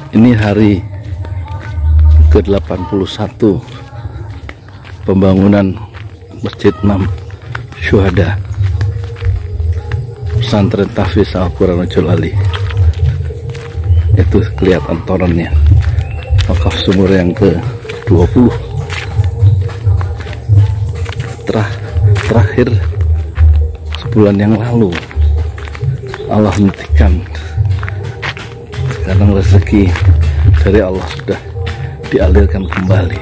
Ini hari ke-81 pembangunan Masjid 6 Syuhada Pesantren Tahfiz Al-Quran Ojolali. Itu kelihatan torennya, wakaf sumur yang ke-20. Terakhir sebulan yang lalu Allah hentikan. Sekarang rezeki dari Allah sudah dialirkan kembali.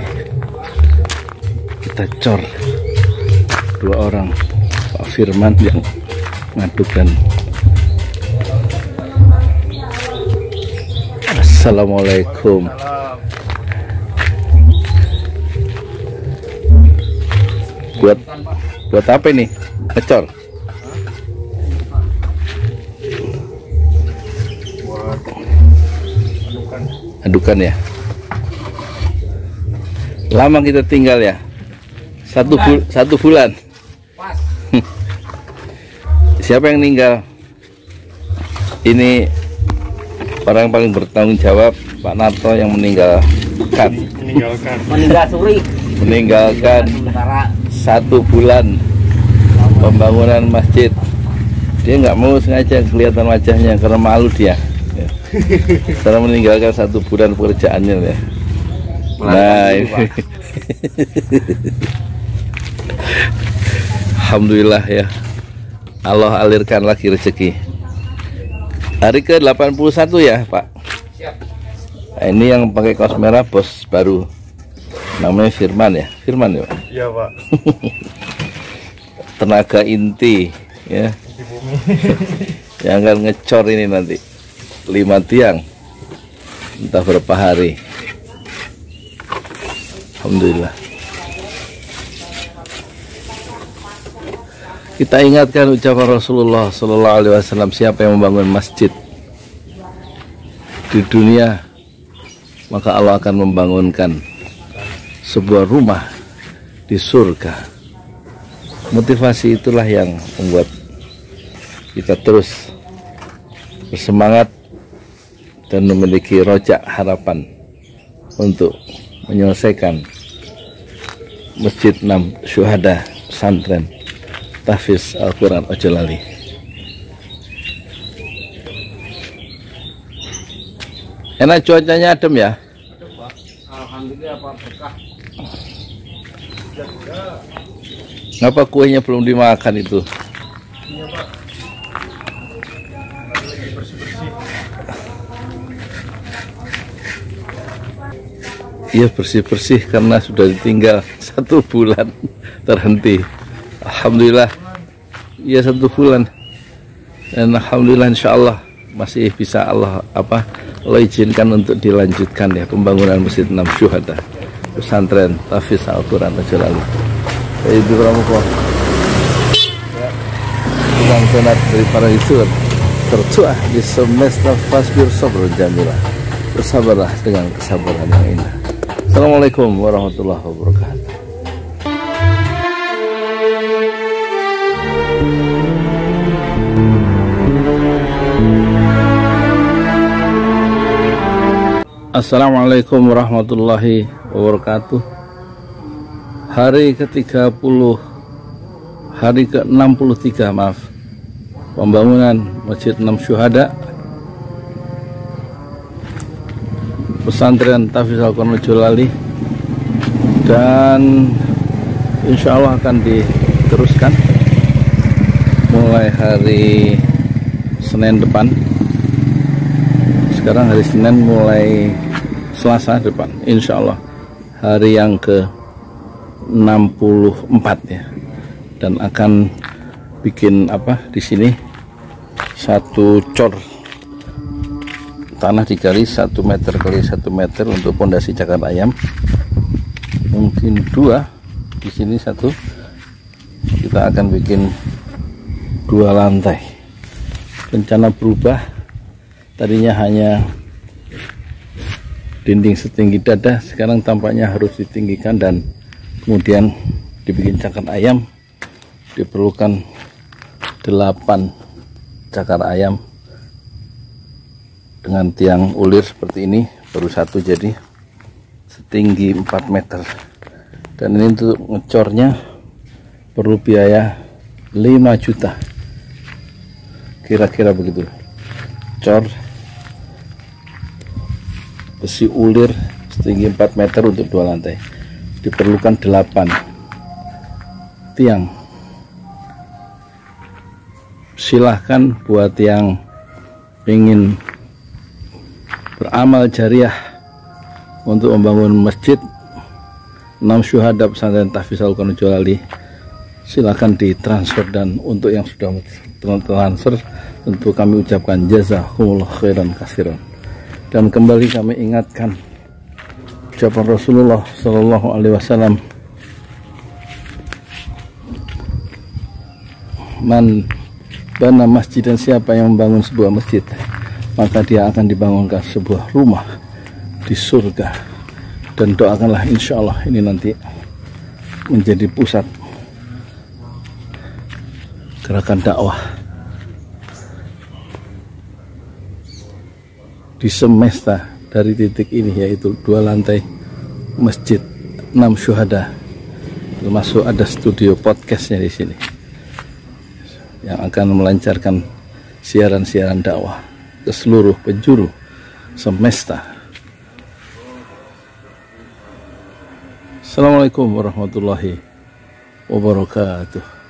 Kita cor 2 orang, Pak Firman yang ngadukan. Assalamualaikum. Buat apa ini? Ngecor? Adukan ya. Lama kita tinggal ya. Satu bulan. Siapa yang meninggal? Ini orang yang paling bertanggung jawab, Pak Narto, yang meninggalkan 1 bulan pembangunan masjid. Dia nggak mau sengaja kelihatan wajahnya karena malu dia. Setelah meninggalkan 1 bulan pekerjaannya ya. Nah ini. Alhamdulillah ya, Allah alirkan lagi rezeki. Hari ke-81 ya Pak. Nah, ini yang pakai kaos merah bos baru, namanya Firman ya. Firman ya Pak. Iya Pak. Tenaga inti ya, Di bumi. yang akan ngecor ini nanti 5 tiang entah berapa hari. Alhamdulillah. Kita ingatkan ucapan Rasulullah Sallallahu Alaihi Wasallam, siapa yang membangun masjid di dunia, maka Allah akan membangunkan sebuah rumah di surga. Motivasi itulah yang membuat kita terus bersemangat dan memiliki rojak harapan untuk menyelesaikan Masjid 6 Syuhada Pesantren Tahfiz Al-Quran Ojolali. Enak cuacanya, adem ya? Adem Pak. Alhamdulillah Pak, berkah. Ngapa kuenya belum dimakan itu? Iya Pak. Lagi bersih-bersih. Iya, bersih-bersih karena sudah ditinggal 1 bulan terhenti. Alhamdulillah, iya 1 bulan, dan alhamdulillah insyaallah masih bisa Allah izinkan untuk dilanjutkan ya pembangunan Masjid 6 Syuhada Pesantren Tahfiz Al-Quran Ojolali. Ibu Pramuka uang donat dari para isur tercuah di semesta fasbir sabr jamilah, bersabarlah dengan kesabaran yang indah. Assalamualaikum warahmatullahi wabarakatuh. Assalamualaikum warahmatullahi wabarakatuh. Hari ke-63 pembangunan Masjid 6 Syuhada Pesantren Tahfiz Al-Quran Ojolali, dan insya Allah akan diteruskan mulai hari Senin depan. Sekarang hari Senin, mulai Selasa depan insya Allah hari yang ke-64 ya, dan akan bikin di sini 1 cor tanah digali 1 meter kali 1 meter untuk pondasi cakar ayam, mungkin 2 di sini 1. Kita akan bikin 2 lantai. Rencana berubah, tadinya hanya dinding setinggi dada, sekarang tampaknya harus ditinggikan dan kemudian dibikin cakar ayam. Diperlukan 8 cakar ayam dengan tiang ulir seperti ini, baru satu jadi setinggi 4 meter. Dan ini untuk ngecornya perlu biaya 5 juta kira-kira begitu. Cor besi ulir setinggi 4 meter untuk 2 lantai, diperlukan 8 tiang. Silahkan buat yang ingin beramal jariah untuk membangun masjid 6 Syuhada Pesantren Tahfiz Al-Quran Jolali, silahkan ditransfer. Dan untuk yang sudah transfer, tentu kami ucapkan jazakumullah khairan katsiran. Dan kembali kami ingatkan ucapan Rasulullah Shallallahu Alaihi Wasallam, man bana masjid, dan siapa yang membangun sebuah masjid, maka dia akan dibangunkan sebuah rumah di surga. Dan doakanlah, insya Allah ini nanti menjadi pusat gerakan dakwah di semesta dari titik ini, yaitu 2 lantai masjid 6 Syuhada, termasuk ada studio podcastnya di sini yang akan melancarkan siaran-siaran dakwah ke seluruh penjuru semesta. Assalamualaikum warahmatullahi wabarakatuh.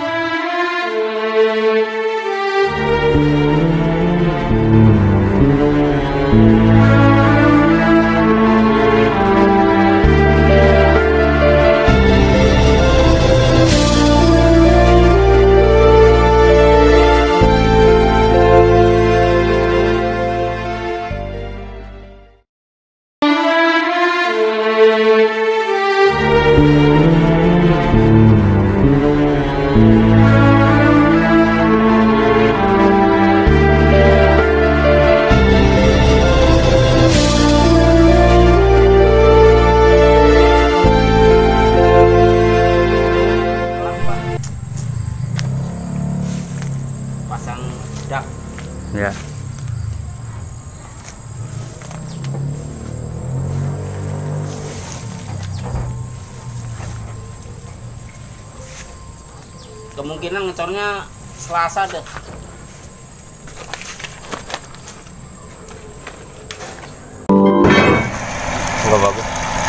Pasang dak. Ya. Kemungkinan ngecornya Selasa deh. Enggak bagus.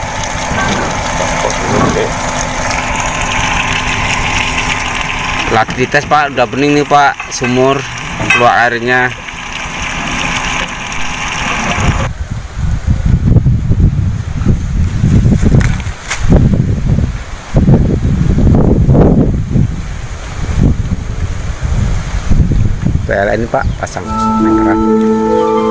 Lagi dites Pak, udah bening nih Pak, sumur keluar airnya. PLN ini Pak, pasang lingkaran.